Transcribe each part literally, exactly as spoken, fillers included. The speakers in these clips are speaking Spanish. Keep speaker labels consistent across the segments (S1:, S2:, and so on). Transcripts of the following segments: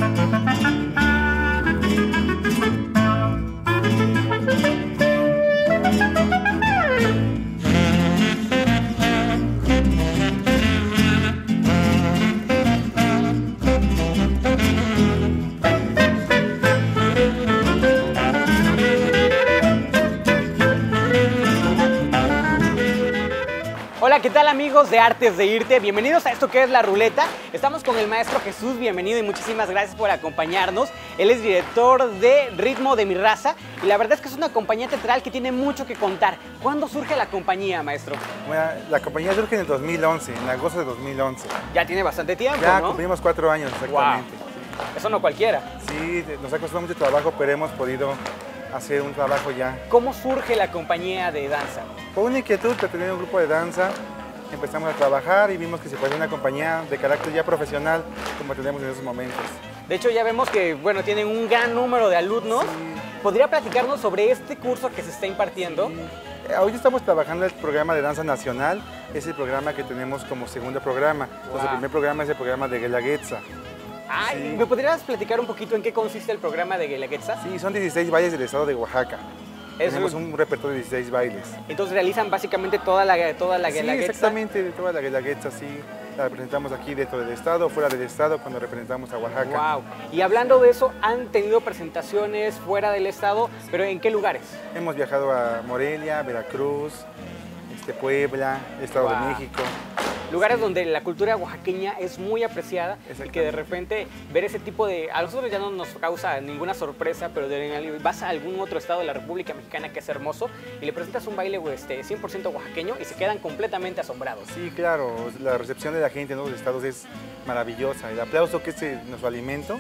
S1: Hola, ¿qué tal amigos de Artes de Irte? Bienvenidos a esto que es La Ruleta. Estamos con el maestro Jesús, bienvenido y muchísimas gracias por acompañarnos. Él es director de Ritmo de mi Raza y la verdad es que es una compañía teatral que tiene mucho que contar. ¿Cuándo surge la compañía, maestro?
S2: Bueno, la compañía surge en el dos mil once, en agosto de dos mil once.
S1: Ya tiene bastante tiempo,
S2: Ya
S1: ¿no?
S2: cumplimos cuatro años exactamente.
S1: Wow. Eso no cualquiera.
S2: Sí, nos ha costado mucho trabajo, pero hemos podido hacer un trabajo ya.
S1: ¿Cómo surge la compañía de danza?
S2: Por una inquietud de tener un grupo de danza, empezamos a trabajar y vimos que se podía una compañía de carácter ya profesional como tenemos en esos momentos.
S1: De hecho, ya vemos que, bueno, tienen un gran número de alumnos.
S2: Sí.
S1: ¿Podría platicarnos sobre este curso que se está impartiendo?
S2: Sí. Ahorita estamos trabajando el programa de danza nacional, es el programa que tenemos como segundo programa. Entonces,
S1: Wow.
S2: el primer programa es el programa de Guelaguetza.
S1: Ay,
S2: Sí.
S1: ¿me podrías platicar un poquito en qué consiste el programa de Guelaguetza?
S2: Sí, son dieciséis bailes del estado de Oaxaca.
S1: Es
S2: Tenemos
S1: un-
S2: un repertorio de dieciséis bailes.
S1: Entonces realizan básicamente toda la, toda la
S2: Sí,
S1: Guelaguetza.
S2: exactamente, de toda la Guelaguetza, sí. La representamos aquí dentro del estado, fuera del estado, cuando representamos a Oaxaca.
S1: Wow. Y hablando de eso, han tenido presentaciones fuera del estado, pero ¿en qué lugares?
S2: Hemos viajado a Morelia, Veracruz, este, Puebla, Estado
S1: Wow.
S2: de México.
S1: Lugares donde la cultura oaxaqueña es muy apreciada y que de
S2: Exactamente.
S1: repente ver ese tipo de... A nosotros ya no nos causa ninguna sorpresa, pero de, vas a algún otro estado de la República Mexicana que es hermoso y le presentas un baile este, cien por ciento oaxaqueño y se quedan completamente asombrados.
S2: Sí, claro, la recepción de la gente en los estados es maravillosa. El aplauso que es eh, nuestro alimento,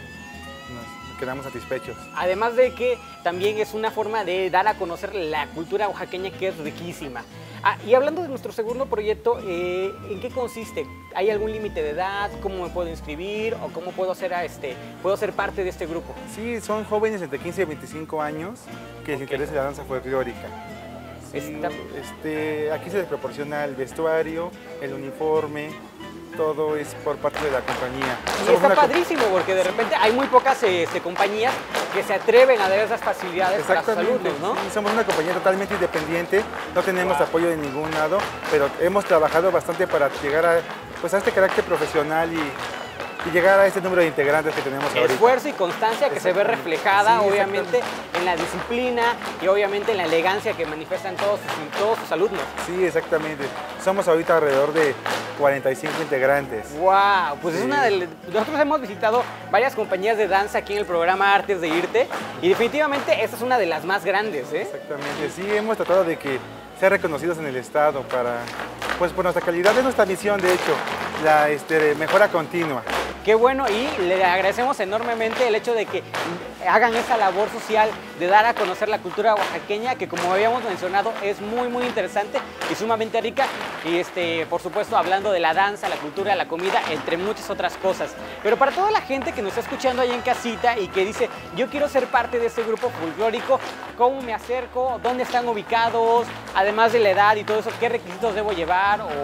S2: nos quedamos satisfechos.
S1: Además de que también es una forma de dar a conocer la cultura oaxaqueña que es riquísima. Ah, y hablando de nuestro segundo proyecto, eh, ¿en qué consiste? ¿Hay algún límite de edad? ¿Cómo me puedo inscribir? ¿O cómo puedo ser, a este, puedo ser parte de este grupo?
S2: Sí, son jóvenes entre quince y veinticinco años que les
S1: Ok.
S2: interesa la danza folclórica. Sí,
S1: Está-
S2: este, aquí se les proporciona el vestuario, el uniforme, todo es por parte de la compañía.
S1: Y
S2: Somos
S1: está
S2: una co-
S1: padrísimo porque de repente hay muy pocas este, compañías que se atreven a dar esas facilidades para sus
S2: Exactamente,
S1: alumnos, ¿no?
S2: sí, somos una compañía totalmente independiente, no tenemos
S1: Wow.
S2: apoyo de ningún lado, pero hemos trabajado bastante para llegar a, pues, a este carácter profesional y, y llegar a este número de integrantes que tenemos ahorita.
S1: Esfuerzo y constancia que se ve
S2: Exactamente.
S1: reflejada,
S2: Sí,
S1: obviamente, en la disciplina y obviamente en la elegancia que manifiestan todos sus, todos sus alumnos.
S2: Sí, exactamente. Somos ahorita alrededor de cuarenta y cinco integrantes.
S1: ¡Wow! Pues es
S2: Sí.
S1: una de... Nosotros hemos visitado varias compañías de danza aquí en el programa Artes de Irte y definitivamente esta es una de las más grandes, ¿eh?
S2: Exactamente, sí, hemos tratado de que sean reconocidos en el estado para, pues por nuestra calidad, es nuestra misión, de hecho, la este, mejora continua.
S1: Qué bueno y le agradecemos enormemente el hecho de que hagan esa labor social de dar a conocer la cultura oaxaqueña que, como habíamos mencionado, es muy muy interesante y sumamente rica y este, por supuesto hablando de la danza, la cultura, la comida, entre muchas otras cosas. Pero para toda la gente que nos está escuchando ahí en casita y que dice yo quiero ser parte de este grupo folclórico, ¿cómo me acerco? ¿Dónde están ubicados? Además de la edad y todo eso, ¿qué requisitos debo llevar o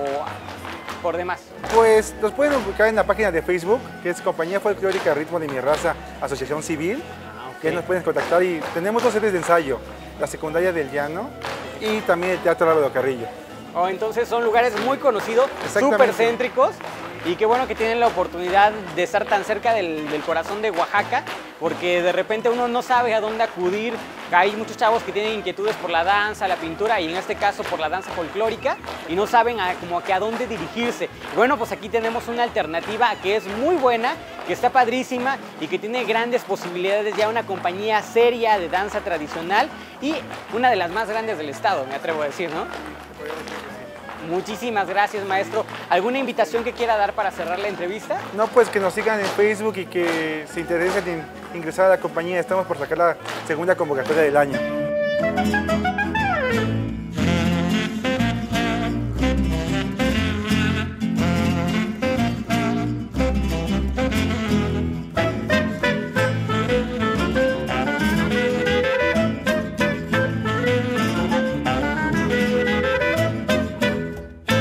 S1: por demás?
S2: Pues nos pueden ubicar en la página de Facebook, que es Compañía Folclórica Ritmo de mi Raza, Asociación Civil,
S1: Ah,
S2: que nos pueden contactar y tenemos dos sedes de ensayo, la secundaria del Llano y también el Teatro Álvaro Carrillo.
S1: Oh, entonces son lugares muy conocidos,
S2: Exactamente.
S1: súper céntricos y qué bueno que tienen la oportunidad de estar tan cerca del, del corazón de Oaxaca porque de repente uno no sabe a dónde acudir. Hay muchos chavos que tienen inquietudes por la danza, la pintura y en este caso por la danza folclórica y no saben a, como que a dónde dirigirse. Bueno, pues aquí tenemos una alternativa que es muy buena, que está padrísima y que tiene grandes posibilidades, ya una compañía seria de danza tradicional y una de las más grandes del estado, me atrevo a decir, ¿no? Muchísimas gracias, maestro. ¿Alguna invitación que quiera dar para cerrar la entrevista?
S2: No, pues que nos sigan en Facebook y que se interesen en ingresar a la compañía. Estamos por sacar la segunda convocatoria del año.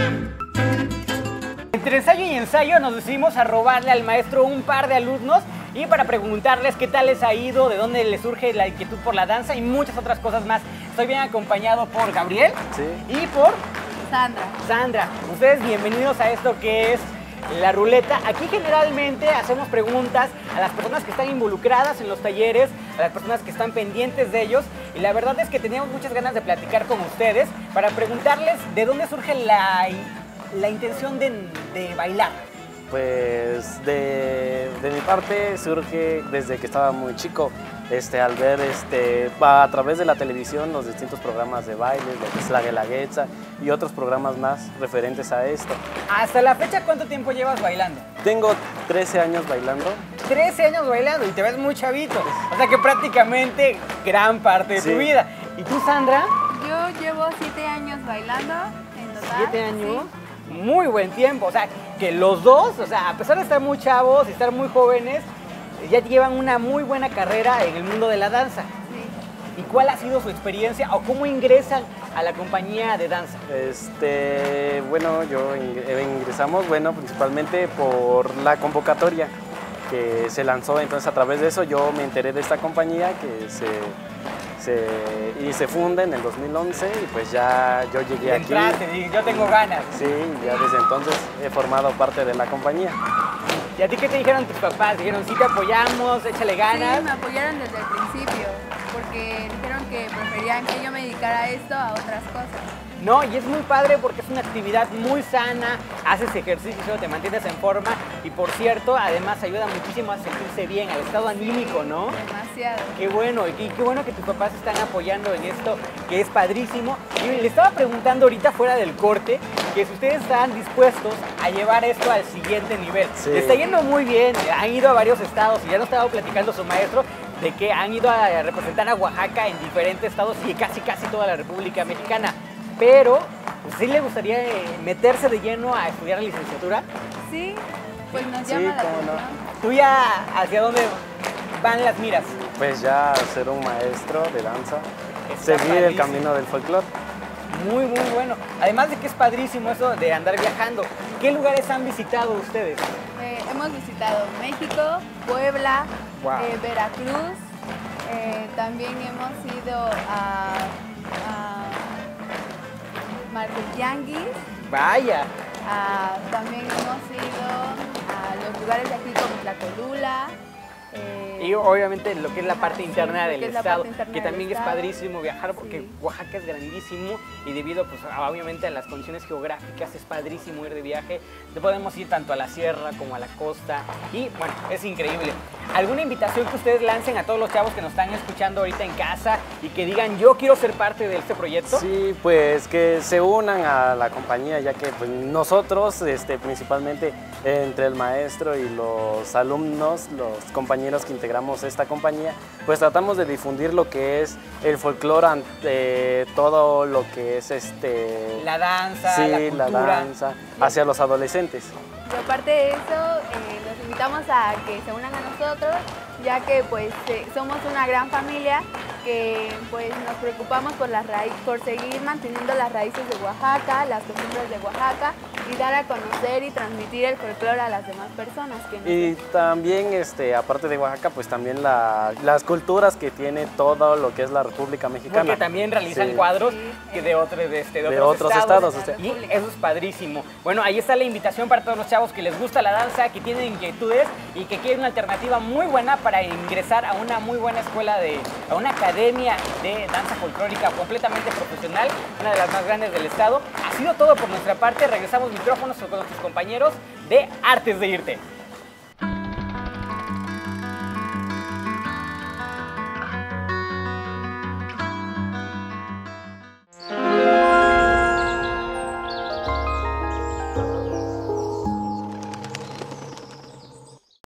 S1: Entre ensayo y ensayo nos decidimos a robarle al maestro un par de alumnos y para preguntarles qué tal les ha ido, de dónde les surge la inquietud por la danza y muchas otras cosas más. Estoy bien acompañado por Gabriel
S3: Sí.
S1: y por
S4: Sandra.
S1: Sandra. Ustedes bienvenidos a esto que es La Ruleta. Aquí generalmente hacemos preguntas a las personas que están involucradas en los talleres, a las personas que están pendientes de ellos, y la verdad es que teníamos muchas ganas de platicar con ustedes para preguntarles de dónde surge la, la intención de, de bailar.
S3: Pues de, de mi parte surge desde que estaba muy chico, este, al ver este, a través de la televisión los distintos programas de baile, lo que es la Guelaguetza y otros programas más referentes a esto.
S1: Hasta la fecha, ¿cuánto tiempo llevas bailando?
S3: Tengo trece años bailando.
S1: trece años bailando y te ves muy chavito. O sea que prácticamente gran parte de
S3: Sí.
S1: tu vida. ¿Y tú, Sandra?
S4: Yo llevo siete años bailando en total.
S1: ¿Siete años? Muy buen tiempo. O sea, que los dos, o sea, a pesar de estar muy chavos y estar muy jóvenes, ya llevan una muy buena carrera en el mundo de la danza.
S4: Sí.
S1: ¿Y cuál ha sido su experiencia o cómo ingresan a la compañía de danza?
S3: Este, bueno, yo ing- ingresamos, bueno, principalmente por la convocatoria que se lanzó, entonces a través de eso yo me enteré de esta compañía que se, se, y se funda en el dos mil once y pues ya yo llegué aquí.
S1: Entraste, y yo tengo ganas.
S3: Sí, ya desde entonces he formado parte de la compañía.
S1: ¿Y a ti qué te dijeron tus papás? Dijeron, sí te apoyamos, échale ganas.
S4: Sí, me apoyaron desde el principio, porque dijeron que preferían que yo me dedicara a esto a otras cosas.
S1: No, y es muy padre porque es una actividad muy sana, haces ejercicio, te mantienes en forma y por cierto, además ayuda muchísimo a sentirse bien, al estado anímico, ¿no?
S4: Demasiado.
S1: Qué bueno, y qué bueno que tus papás están apoyando en esto, que es padrísimo. Y le estaba preguntando ahorita fuera del corte, que si ustedes están dispuestos a llevar esto al siguiente nivel.
S3: Sí.
S1: Le está yendo muy bien, han ido a varios estados y ya nos estaba platicando su maestro de que han ido a representar a Oaxaca en diferentes estados y casi casi toda la República Mexicana. Pero, ¿sí le gustaría eh, meterse de lleno a estudiar la licenciatura?
S4: Sí, pues nos
S3: Sí,
S4: llama la
S3: cómo no.
S4: atención.
S1: ¿Tú ya hacia dónde van las miras?
S3: Pues ya ser un maestro de danza,
S1: Está
S3: seguir el
S1: padrísimo.
S3: camino del folclore.
S1: Muy, muy bueno. Además de que es padrísimo eso de andar viajando. ¿Qué lugares han visitado ustedes?
S4: Eh, hemos visitado México, Puebla,
S1: Wow.
S4: eh, Veracruz, eh, también hemos ido a, a Marcotianguis,
S1: Vaya.
S4: a- también hemos ido a los lugares de aquí como Tlacolula. eh,
S1: Y obviamente lo que es la
S4: Ajá,
S1: parte
S4: sí,
S1: interna
S4: lo
S1: del
S4: que es la
S1: estado,
S4: parte interna
S1: que
S4: del
S1: también es
S4: estado.
S1: padrísimo viajar porque
S4: Sí.
S1: Oaxaca es grandísimo y debido pues a- obviamente a las condiciones geográficas es padrísimo ir de viaje. Podemos ir tanto a la sierra como a la costa y bueno, es increíble. ¿Alguna invitación que ustedes lancen a todos los chavos que nos están escuchando ahorita en casa y que digan yo quiero ser parte de este proyecto?
S3: Sí, pues que se unan a la compañía, ya que pues, nosotros, este, principalmente entre el maestro y los alumnos, los compañeros que integramos esta compañía, pues tratamos de difundir lo que es el folclore ante todo lo que es este,
S1: La danza,
S3: sí,
S1: la
S3: la
S1: cultura.
S3: danza, hacia los adolescentes.
S4: Y aparte de eso, eh, los invitamos a que se unan a nosotros, ya que pues eh, somos una gran familia que pues nos preocupamos por las raíz, por seguir manteniendo las raíces de Oaxaca, las costumbres de Oaxaca y dar a conocer y transmitir el folclore a las demás personas que nos
S3: Y también, este, aparte de Oaxaca, pues también la- las culturas que tiene todo lo que es la República Mexicana.
S1: Porque también realizan
S3: Sí.
S1: cuadros
S4: Sí.
S1: que de, otros de, este, de
S3: De
S1: otros,
S3: otros
S1: estados.
S3: estados, o sea.
S1: Y eso es padrísimo. Bueno, ahí está la invitación para todos los chavos que les gusta la danza, que tienen inquietudes y que quieren una alternativa muy buena para ingresar a una muy buena escuela, de, a una academia de danza folclórica completamente profesional, una de las más grandes del estado. Ha sido todo por nuestra parte. Regresamos micrófonos con nuestros compañeros de Artes de Irte.